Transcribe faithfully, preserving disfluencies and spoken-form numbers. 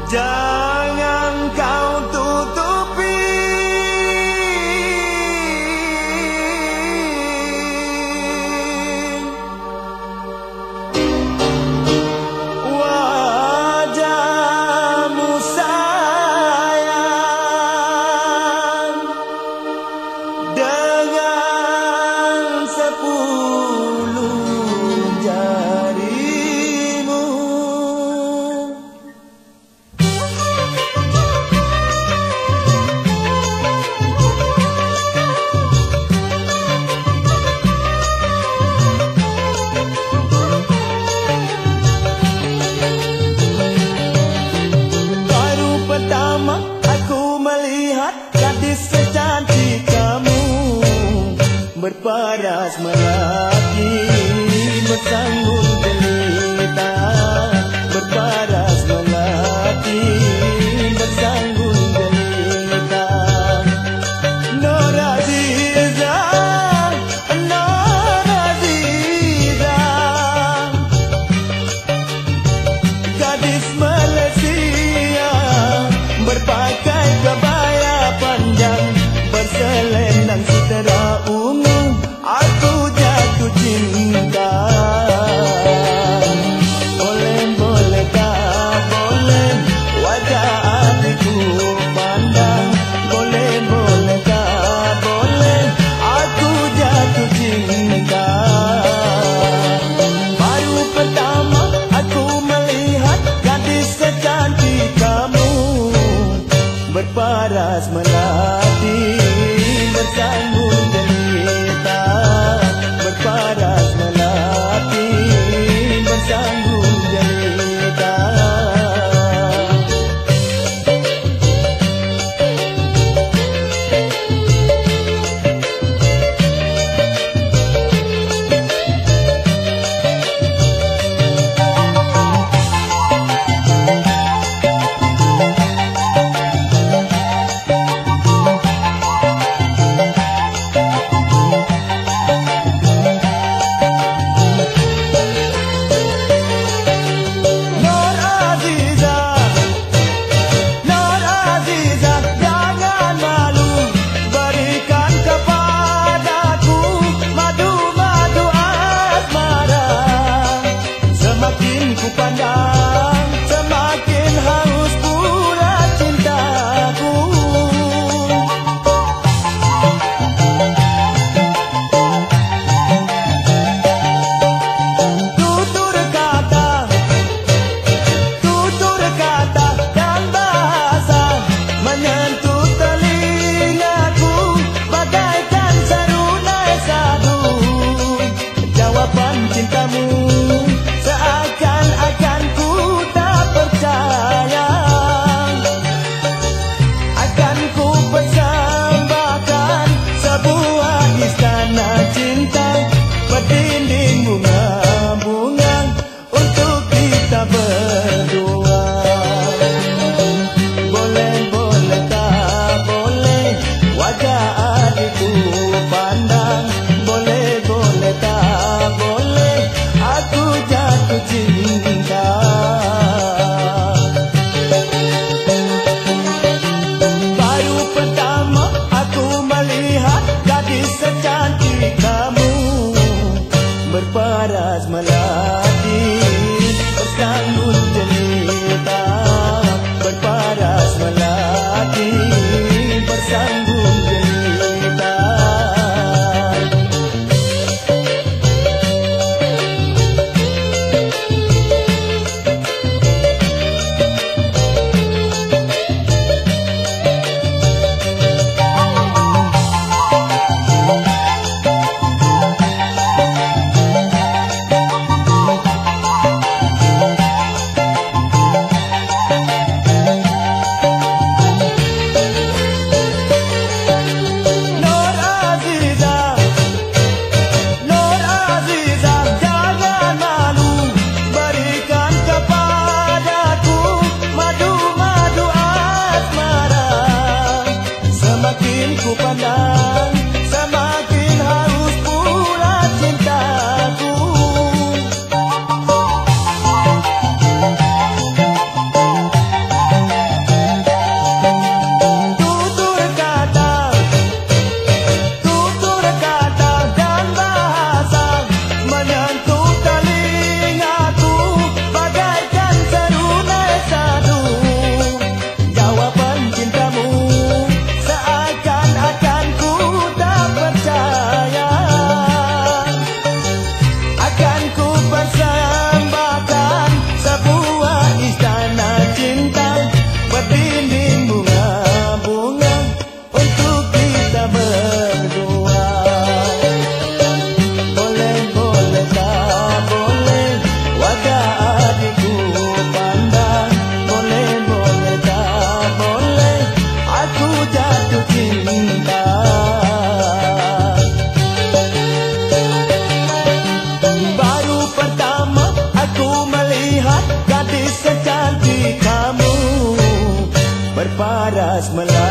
Jangan kau tutupi wajahmu sayang dengan sepuluh jarimu. Baru pertama aku melihat gadis secantik kamu, berparas melati bersanggung jelita, berparas melati bersanggung jelita. Nur Aziza, Nur Aziza, gadis Malaysia, berpakai kebaya panjang, berselendang sutera ungu, aku jatuh cinta. Boleh, boleh tak boleh wajah hatiku pandang, boleh, boleh tak boleh aku jatuh cinta. Baru pertama aku melihat gadis secantik kamu, berparas melati bersanggung jelita, berparas melati bersanggung jelita. Nur Aziza, Nur Aziza, jangan malu, berikan kepadaku madu-madu asmara. Semakin ku pandang, semakin haus pula cintaku. Tutur kata, tutur kata dan bahasa menyentuh telingaku bagaikan serunai sadu. Jawaban cintamu seakan-akan ku tak percaya, akan ku persembahkan sebuah istana cinta berdinding bunga-bunga untuk kita berdua. Boleh, boleh tak boleh wajah adikku pandang, boleh, boleh tak boleh aku jatuh cinta. Baru pertama aku melihat gadis secantik kamu, berparas melati bersanggung jelita, berparas melati bersanggung jelita. paras melati.